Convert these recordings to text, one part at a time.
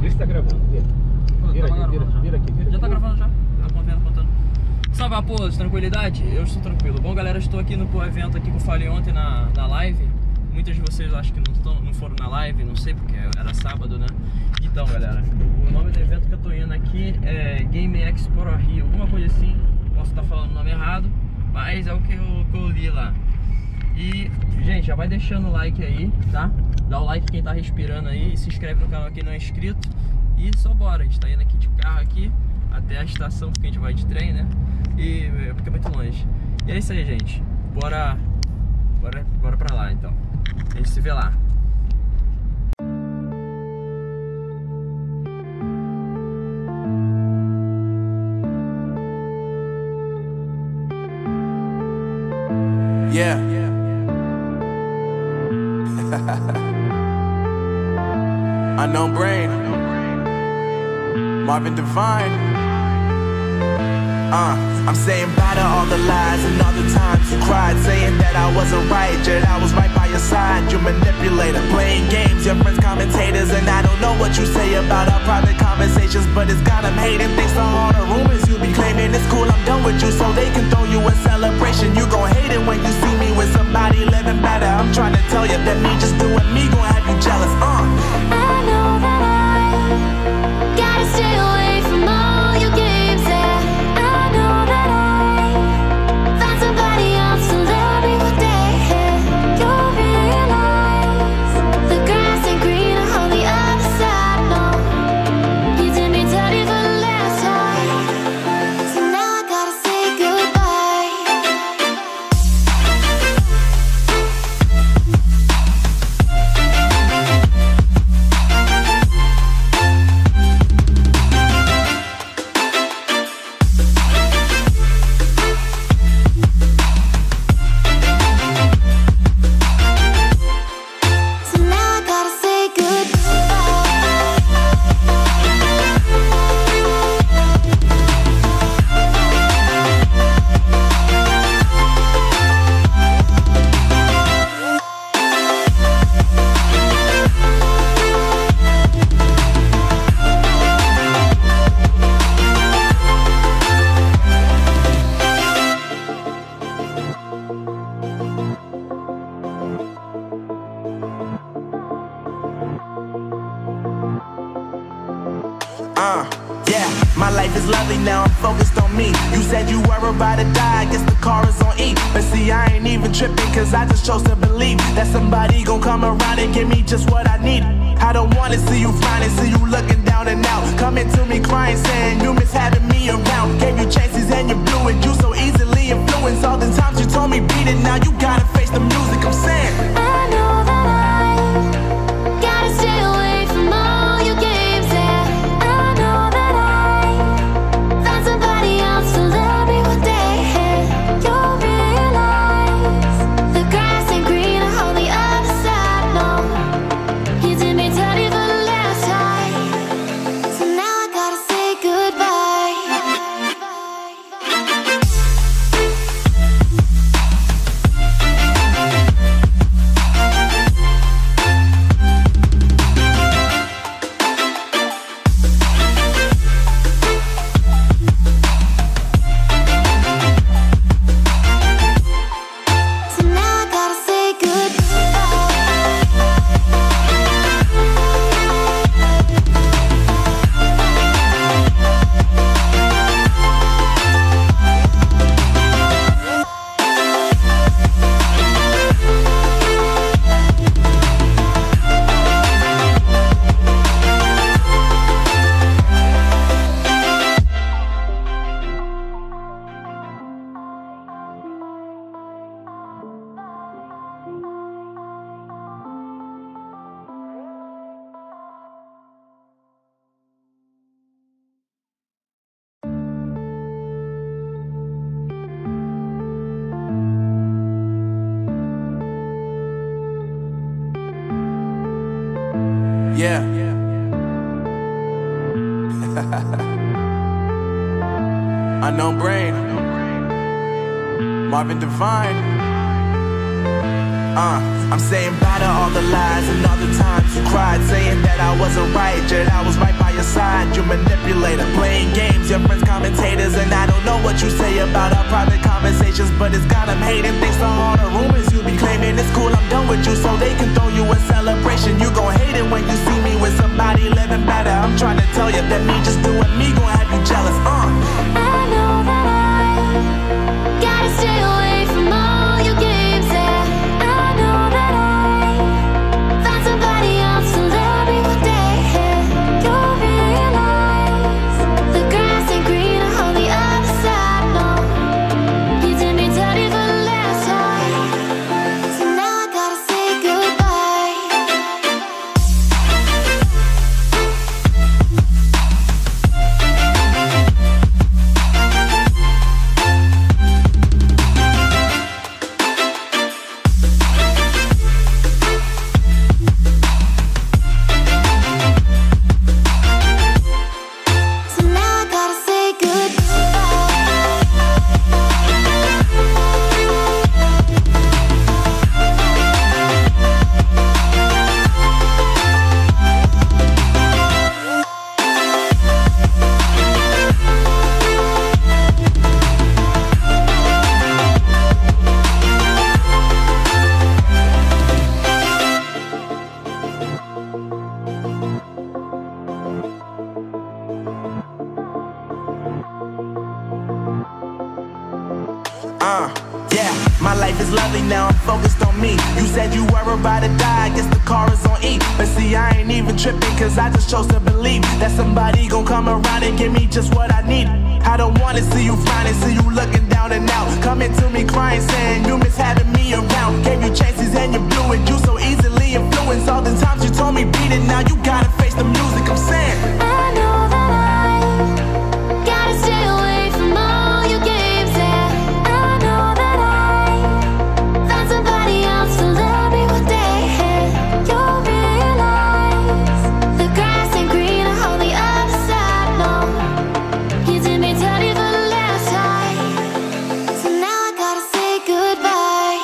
Vê se tá gravando. Vira aqui. Já tá gravando já. Tá contando. Salve, Apolos, tranquilidade? Eu estou tranquilo. Bom, galera, estou aqui no evento aqui que eu falei ontem na live. Muitos de vocês acho que não foram na live, não sei porque era sábado, né? Então, galera, o nome do evento que eu tô indo aqui é Game Expo Rio, alguma coisa assim. Posso estar falando o nome errado, mas é o que eu li lá. E, gente, já vai deixando o like aí, tá? Dá o like quem tá respirando aí, e se inscreve no canal quem não é inscrito. E só bora, a gente tá indo aqui de carro aqui até a estação, porque a gente vai de trem, né? E porque é muito longe. E é isso aí, gente. Bora pra lá, então. A gente se vê lá. Yeah. Unknown Brain, Marvin Divine. I'm saying bye to all the lies and all the times you cried, saying that I wasn't right, yet I was right by your side. You manipulator, playing games, your friends commentators, and I don't know what you say about our private conversations, but it's got them hating. Thanks to all the rumors you be claiming, it's cool, I'm done with you, so they can throw you a celebration. You gon' hate it when you see me with somebody living better. I'm trying to tell you that me just doing me gon' have you jealous. I know that I gotta stay away from all your games, yeah. I know that I found somebody else to love me one day, yeah. You'll realize the grass ain't greener on the other side, no. You did me dirty for the last time, so now I gotta say goodbye. So now I gotta say goodbye. Yeah, my life is lovely now, I'm focused on me. You said you were about to die, I guess the car is on E. But see, I ain't even tripping, cause I just chose to believe that somebody gon' come around and give me just what I need. I don't wanna see you flying, see you looking down and out, coming to me crying, saying you miss having me around. Gave you chances and you blew it, you so easily influenced. All the times you told me beat it, now you gotta face the music. I'm saying I know that I gotta stay away from all your games, yeah. I know that I found somebody else to love me one day, yeah. You'll realize the grass ain't greener on the other side, no. You did me dirty for the last time, so now I gotta say goodbye. So now I gotta say goodbye. Yeah. Unknown Brain, Marvin Divine. I'm saying bye to all the lies and all the times you cried, saying that I wasn't right, yet I was right by later. Playing games, your friends commentators, and I don't know what you say about our private conversations, but it's got them hating. Thanks to all the rumors you be claiming. It's cool, I'm done with you, so they can throw you a celebration. You gon' hate it when you see me with somebody living better. I'm trying to tell you that me just doing me gon' have you jealous. I know that I gotta stay away from all your games. Yeah, I know that I found somebody else to love me one day. You'll realize the grass ain't greener on the other side. No, you did me dirty for the last time, so now I gotta say goodbye. So now I gotta say Yeah, my life is lovely now, I'm focused on me. You said you were about to die, I guess the car is on E. But see, I ain't even tripping, cause I just chose to believe that somebody gon' come around and give me just what I need. I don't wanna see you frowning, see you looking down and out, coming to me crying, saying you miss having me around. Gave you chances and you blew it, you so easily influenced. All the times you told me beat it, now you gotta face the music. I'm saying I know that I gotta stay away from all your games. Yeah, I know that I found somebody else to love me one day. You'll realize the grass ain't greener on the other side. No, you did me dirty for the last time, so now I gotta say goodbye.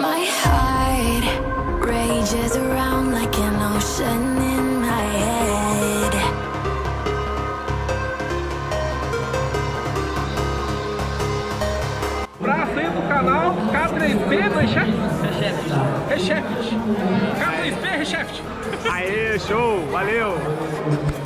My heart rages around like an ocean in my head. Praça aí do canal K3B Recheft. K3B Recheft. Aê, show, valeu.